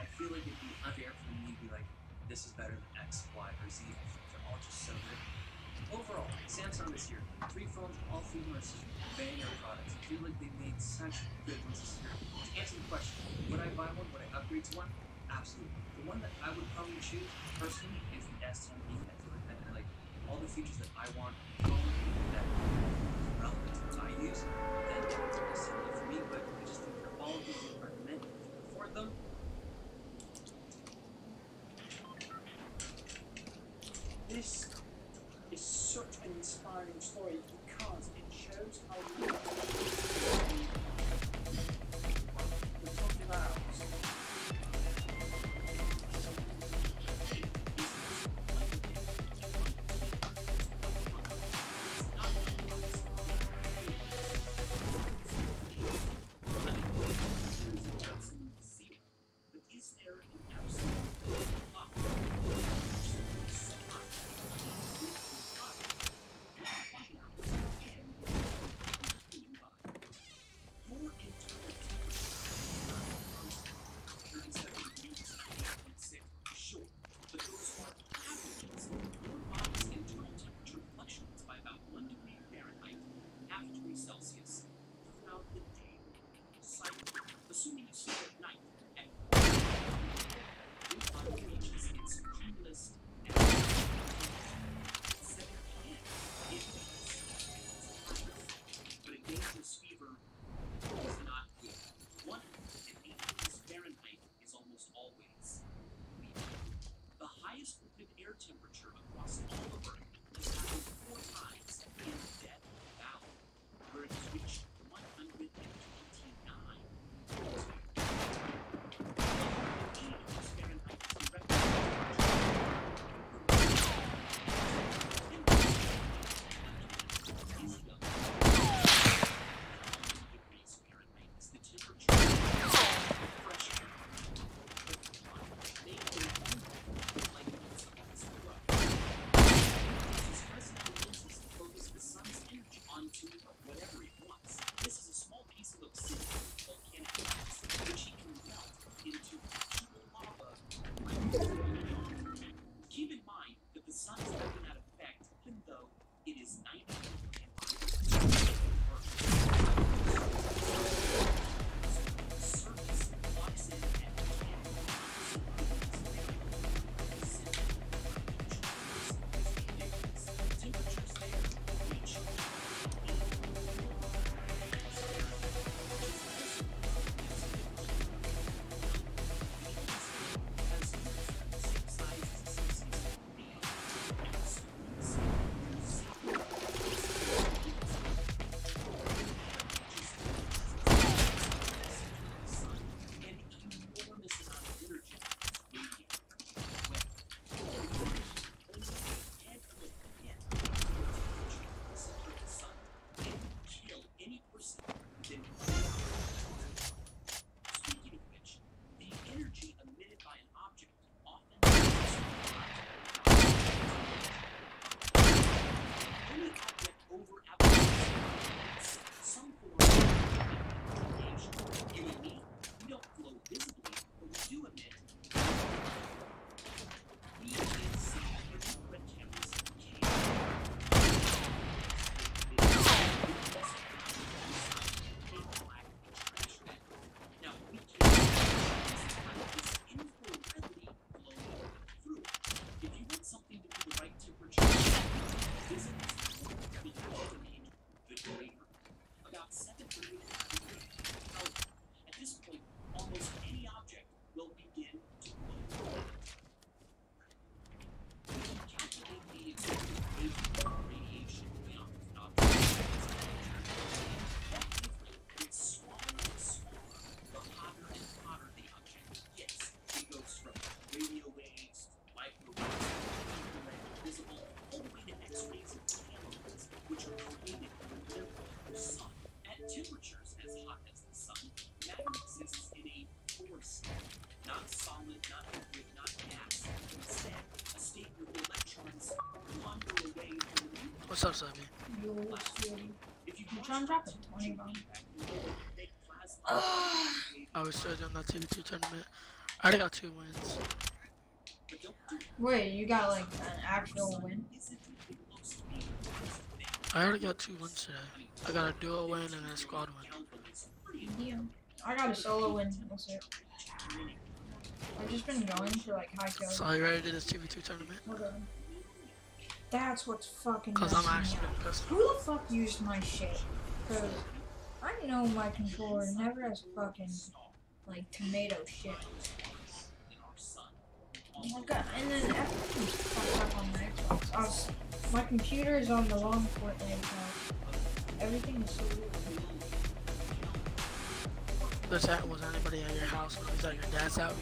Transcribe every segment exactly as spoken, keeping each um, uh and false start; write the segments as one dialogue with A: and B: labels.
A: I feel like it'd be unfair for me to be like, this is better than X, Y, or Z. I feel like they're all just so good. Overall, Samsung this year, three phones, all three of them are such banger products. I feel like they made such good ones this year. To answer the question, would I buy one? Would I upgrade to one? Absolutely. The one that I would probably choose personally is the S ten e. I feel like that like all the features that I want in a phone that is relevant to what I use, then it's necessarily for me. But I just think that all of these are meant if you can afford them.
B: This is such an inspiring story because it shows how we are talking about Celsius throughout the day cycle. Assuming you sleep at night at your body reaches its coolest at seven p m It means but a dangerous fever is not good. one hundred eight degrees Fahrenheit is almost always legal. The highest liquid air temperature across all of Earth has happened four times in Death Valley, where it has reached one hundred twenty-nine. eighty degrees Fahrenheit is the record degrees Fahrenheit is the temperature fresh air. They are like this presently uses to focus the sun's energy onto whatever it wants. This is a small piece of obsidian, volcanic rocks, which he can melt into actual lava. Keep in mind that the sun is having that effect even though it is ninety surface locks in and temperatures there reach temperatures as hot as the sun, matter exists in a force, not solid, not liquid, not gas. Instead, a state where the electrons wander away from the nucleus.
C: What's up, Sammy?
B: If you
D: I'm trying to drop some twenty, bro.
C: I was studying on that T V two tournament. I already got two wins.
D: Wait, you got like an actual win?
C: I already got two wins today. I got a duo win and a squad win.
D: Yeah. I got a solo win. That's it. I've just been going for like high kills.
C: So you ready to do this two v two tournament?
D: Okay. That's what's fucking
C: Cause I'm
D: messing me
C: actually
D: up.
C: pissed.
D: Who the fuck used my shit? Cause I know my controller never has fucking like tomato shit. Oh my god, and then everything's fucked up on my Xbox. I was, my computer is on the wrong Fortnite account. Everything is so weird.
C: Was that was anybody at your house when it was at your dad's house?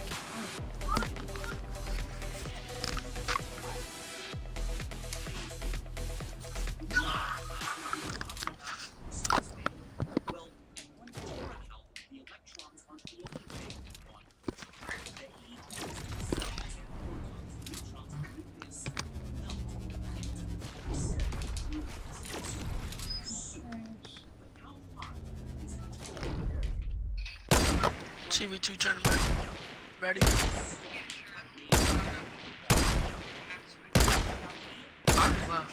C: two v two tournament. Ready? Wow.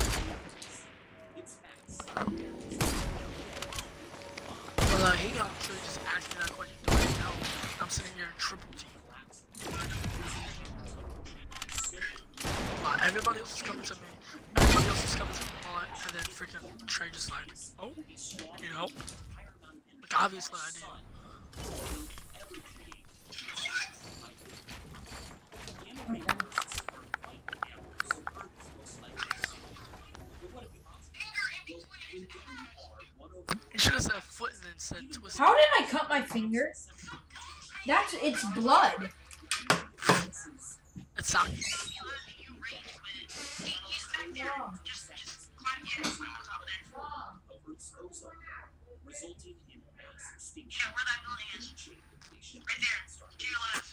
C: Well, uh, he actually just asked me that question. Do I know? I'm sitting here in triple T. Uh, everybody else is coming to me. Everybody else is coming to me. And then freaking Trey just like, oh, you know? Like, obviously I did. You should have said foot and then said twist.
D: How did I cut my finger? That's it's blood.
C: It's not.
B: Yeah, where that building is. Right there. To your left.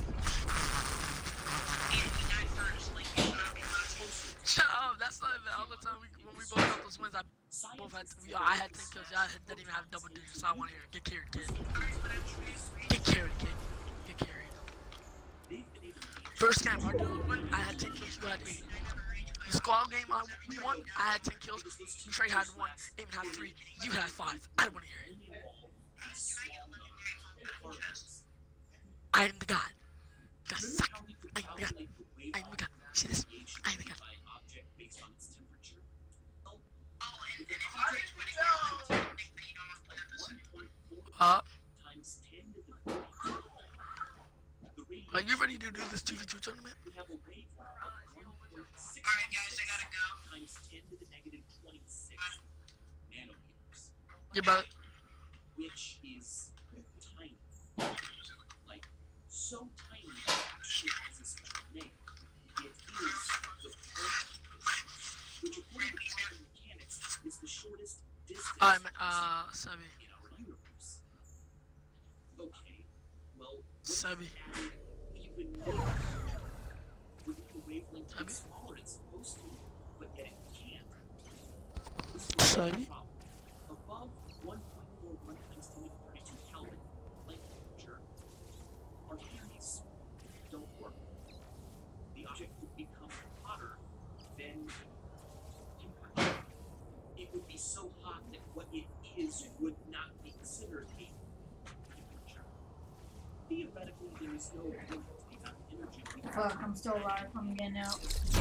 B: And we died first. Like, you should not be allowed to.
C: Shut up. That's not even all the time we, when we both got those wins. I both had. We, I had ten kills. Y'all didn't even have double digits. So I want to hear it. Get carried, kid. Get carried, kid. Get carried. First game, our dude won. I had ten kills. You had eight. The squad game I we won. I had ten kills. Trey had one. Aiden had three. You had five. I want to hear it. I am the god. You guys suck. I am the god. I am the god. See this? I am the god. Uh, are you ready to do this two v two tournament?
B: Alright, guys, I gotta go. Times ten to the negative twenty-six nanometers.
C: You about it?
B: Which is tiny. Like, so tiny that it has a special name. It is the perfect distance, which according to quantum mechanics is the shortest distance
C: I'm, uh, Sebi.
B: in our universe. Okay, well,
C: Sebi.
B: even more. Wouldn't the wavelength be smaller it's supposed to, but yet it can't. This is the
C: Sebi.
B: problem. Above one point four one times ten to the thirty-two Kelvin light temperature, our theories don't work. The object would become hotter than temperature. It would be so hot that what it is would not be considered a temperature. Theoretically, there is no limit to the amount of energy we can
D: Fuck, I'm still alive. I'm getting out.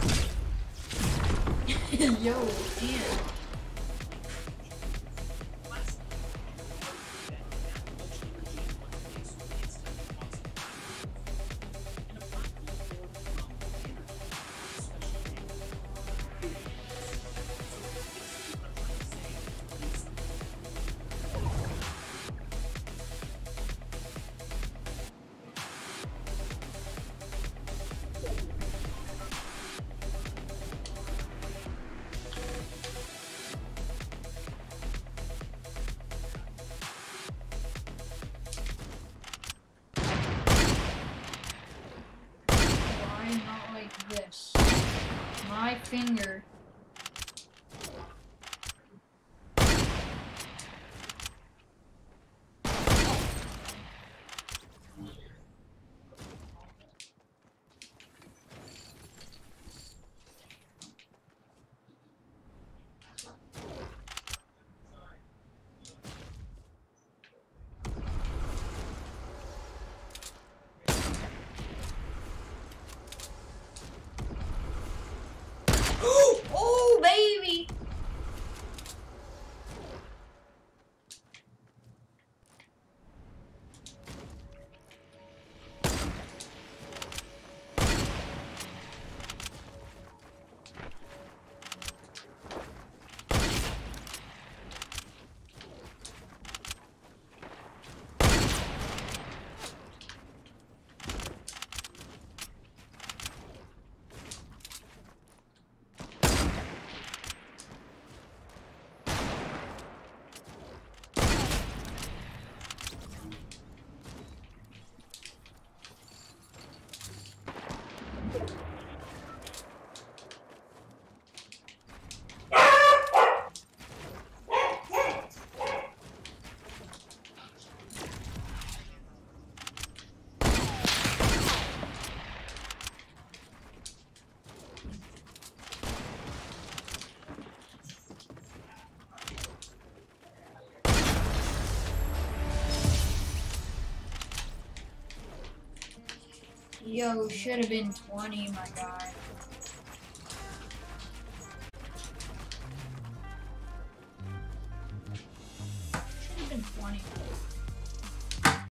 D: Yo, damn. Why not like this? My finger. Yo, should have been twenty, my guy. Should have been twenty.